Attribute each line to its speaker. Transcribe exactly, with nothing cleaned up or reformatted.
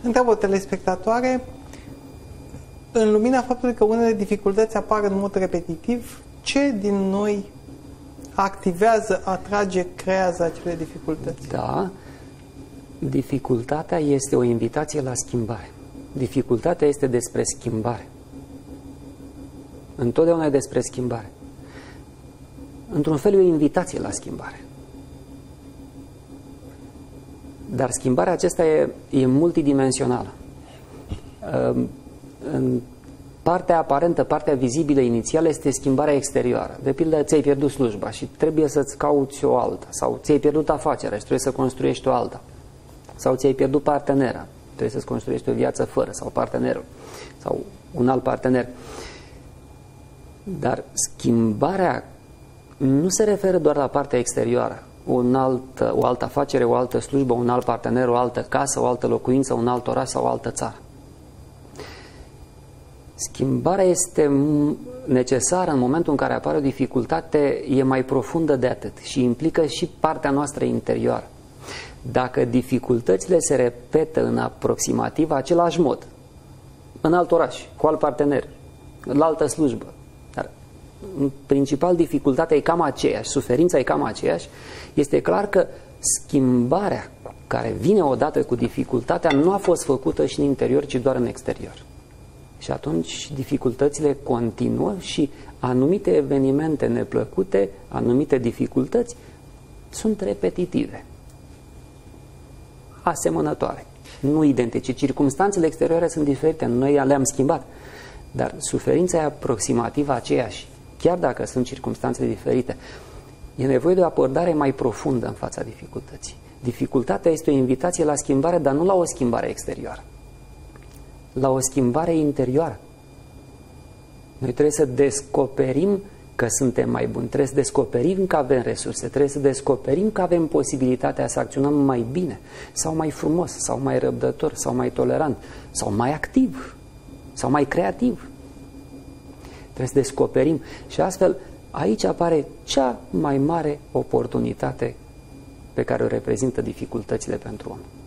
Speaker 1: Întreabă o telespectatoare, în lumina faptului că unele dificultăți apar în mod repetitiv, ce din noi activează, atrage, creează acele dificultăți?
Speaker 2: Da, dificultatea este o invitație la schimbare. Dificultatea este despre schimbare. Întotdeauna e despre schimbare. Într-un fel e o invitație la schimbare. Dar schimbarea aceasta e, e multidimensională. În partea aparentă, partea vizibilă inițială este schimbarea exterioară. De pildă, ți-ai pierdut slujba și trebuie să-ți cauți o altă. Sau ți-ai pierdut afacerea și trebuie să construiești o alta. Sau ți-ai pierdut partenera, trebuie să-ți construiești o viață fără, sau partenerul, sau un alt partener. Dar schimbarea nu se referă doar la partea exterioară. Un alt, o altă afacere, o altă slujbă, un alt partener, o altă casă, o altă locuință, un alt oraș sau o altă țară. Schimbarea este necesară în momentul în care apare o dificultate, e mai profundă de atât și implică și partea noastră interioară. Dacă dificultățile se repetă în aproximativ același mod, în alt oraș, cu alt partener, la altă slujbă, dar în principal dificultatea e cam aceeași, suferința e cam aceeași, este clar că schimbarea care vine odată cu dificultatea nu a fost făcută și în interior, ci doar în exterior. Și atunci dificultățile continuă și anumite evenimente neplăcute, anumite dificultăți sunt repetitive, asemănătoare, nu identice. Circumstanțele exterioare sunt diferite, noi le-am schimbat, dar suferința e aproximativ aceeași, chiar dacă sunt circumstanțe diferite. E nevoie de o abordare mai profundă în fața dificultății. Dificultatea este o invitație la schimbare, dar nu la o schimbare exterioară, la o schimbare interioară. Noi trebuie să descoperim că suntem mai buni, trebuie să descoperim că avem resurse, trebuie să descoperim că avem posibilitatea să acționăm mai bine, sau mai frumos, sau mai răbdător, sau mai tolerant, sau mai activ, sau mai creativ. Trebuie să descoperim și astfel aici apare cea mai mare oportunitate pe care o reprezintă dificultățile pentru om.